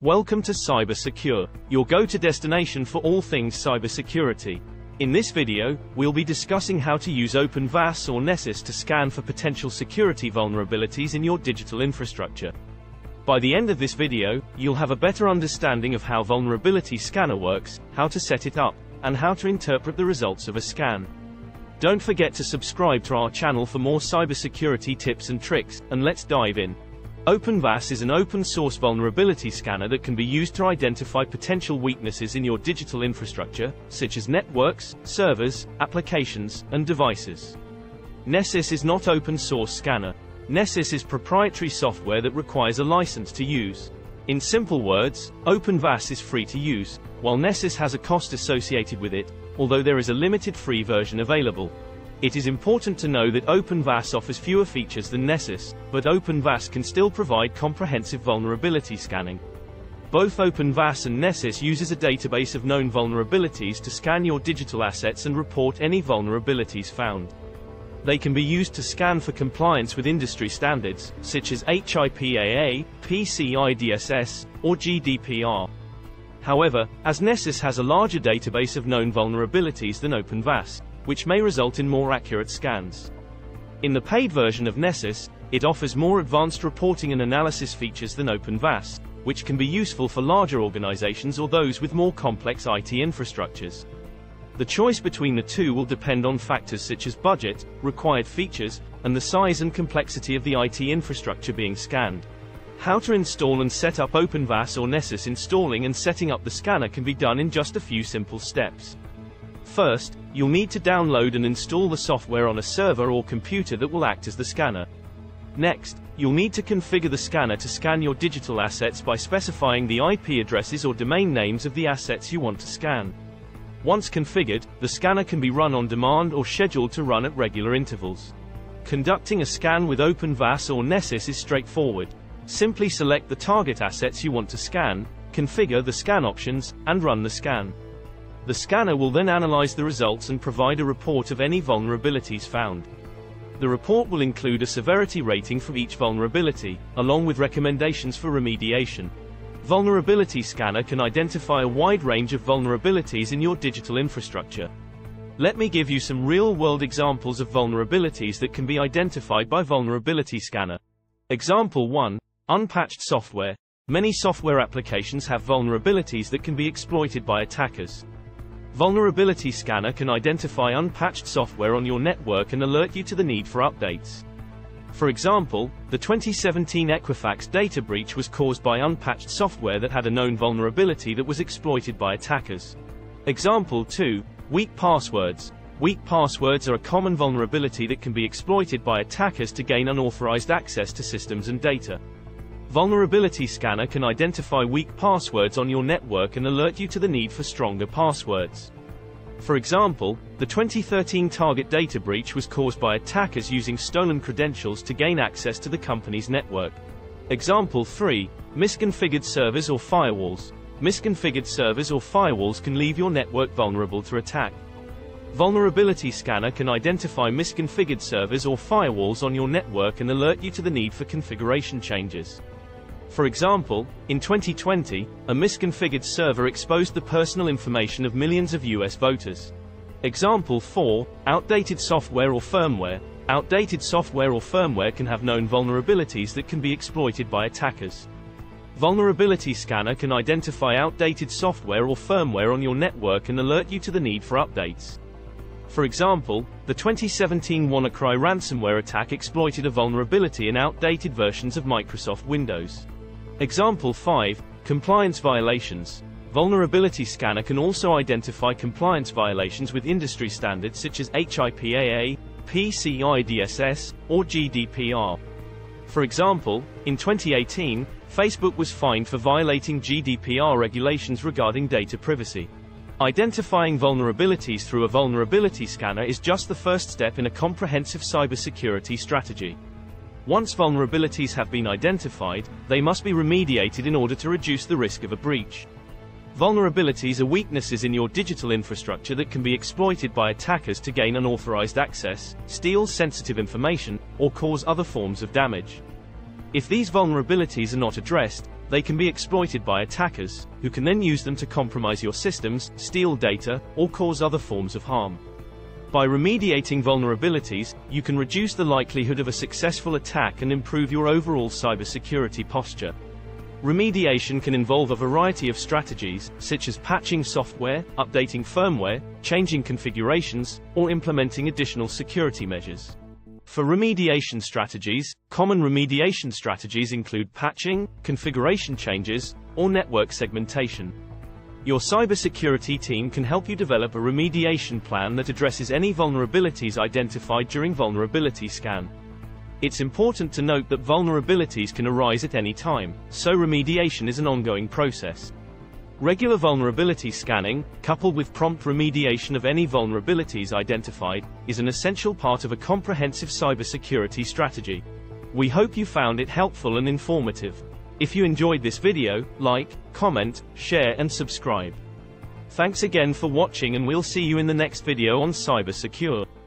Welcome to CyberSecure, your go-to destination for all things cybersecurity. In this video, we'll be discussing how to use OpenVAS or Nessus to scan for potential security vulnerabilities in your digital infrastructure. By the end of this video, you'll have a better understanding of how Vulnerability Scanner works, how to set it up, and how to interpret the results of a scan. Don't forget to subscribe to our channel for more cybersecurity tips and tricks, and let's dive in. OpenVAS is an open-source vulnerability scanner that can be used to identify potential weaknesses in your digital infrastructure, such as networks, servers, applications, and devices. Nessus is not open-source scanner. Nessus is proprietary software that requires a license to use. In simple words, OpenVAS is free to use, while Nessus has a cost associated with it, although there is a limited free version available. It is important to know that OpenVAS offers fewer features than Nessus, but OpenVAS can still provide comprehensive vulnerability scanning. Both OpenVAS and Nessus uses a database of known vulnerabilities to scan your digital assets and report any vulnerabilities found. They can be used to scan for compliance with industry standards, such as HIPAA, PCI DSS, or GDPR. However, as Nessus has a larger database of known vulnerabilities than OpenVAS, which may result in more accurate scans. In the paid version of Nessus, it offers more advanced reporting and analysis features than OpenVAS, which can be useful for larger organizations or those with more complex IT infrastructures. The choice between the two will depend on factors such as budget, required features, and the size and complexity of the IT infrastructure being scanned. How to install and set up OpenVAS or Nessus? Installing and setting up the scanner can be done in just a few simple steps. First, you'll need to download and install the software on a server or computer that will act as the scanner. Next, you'll need to configure the scanner to scan your digital assets by specifying the IP addresses or domain names of the assets you want to scan. Once configured, the scanner can be run on demand or scheduled to run at regular intervals. Conducting a scan with OpenVAS or Nessus is straightforward. Simply select the target assets you want to scan, configure the scan options, and run the scan. The scanner will then analyze the results and provide a report of any vulnerabilities found. The report will include a severity rating for each vulnerability, along with recommendations for remediation. Vulnerability Scanner can identify a wide range of vulnerabilities in your digital infrastructure. Let me give you some real-world examples of vulnerabilities that can be identified by Vulnerability Scanner. Example 1. Unpatched software. Many software applications have vulnerabilities that can be exploited by attackers. Vulnerability Scanner can identify unpatched software on your network and alert you to the need for updates. For example, the 2017 Equifax data breach was caused by unpatched software that had a known vulnerability that was exploited by attackers. Example 2. Weak passwords. Weak passwords are a common vulnerability that can be exploited by attackers to gain unauthorized access to systems and data. Vulnerability Scanner can identify weak passwords on your network and alert you to the need for stronger passwords. For example, the 2013 Target data breach was caused by attackers using stolen credentials to gain access to the company's network. Example 3. Misconfigured servers or firewalls. Misconfigured servers or firewalls can leave your network vulnerable to attack. Vulnerability Scanner can identify misconfigured servers or firewalls on your network and alert you to the need for configuration changes. For example, in 2020, a misconfigured server exposed the personal information of millions of US voters. Example 4. Outdated software or firmware. Outdated software or firmware can have known vulnerabilities that can be exploited by attackers. Vulnerability Scanner can identify outdated software or firmware on your network and alert you to the need for updates. For example, the 2017 WannaCry ransomware attack exploited a vulnerability in outdated versions of Microsoft Windows. Example 5. Compliance violations. Vulnerability Scanner can also identify compliance violations with industry standards such as HIPAA, PCI DSS, or GDPR. For example, in 2018, Facebook was fined for violating GDPR regulations regarding data privacy. Identifying vulnerabilities through a vulnerability scanner is just the first step in a comprehensive cybersecurity strategy. Once vulnerabilities have been identified, they must be remediated in order to reduce the risk of a breach. Vulnerabilities are weaknesses in your digital infrastructure that can be exploited by attackers to gain unauthorized access, steal sensitive information, or cause other forms of damage. If these vulnerabilities are not addressed, they can be exploited by attackers, who can then use them to compromise your systems, steal data, or cause other forms of harm. By remediating vulnerabilities, you can reduce the likelihood of a successful attack and improve your overall cybersecurity posture. Remediation can involve a variety of strategies, such as patching software, updating firmware, changing configurations, or implementing additional security measures. For remediation strategies, common remediation strategies include patching, configuration changes, or network segmentation. Your cybersecurity team can help you develop a remediation plan that addresses any vulnerabilities identified during vulnerability scan. It's important to note that vulnerabilities can arise at any time, so remediation is an ongoing process. Regular vulnerability scanning, coupled with prompt remediation of any vulnerabilities identified, is an essential part of a comprehensive cybersecurity strategy. We hope you found it helpful and informative. If you enjoyed this video, like, comment, share and subscribe. Thanks again for watching, and we'll see you in the next video on Cybersecure.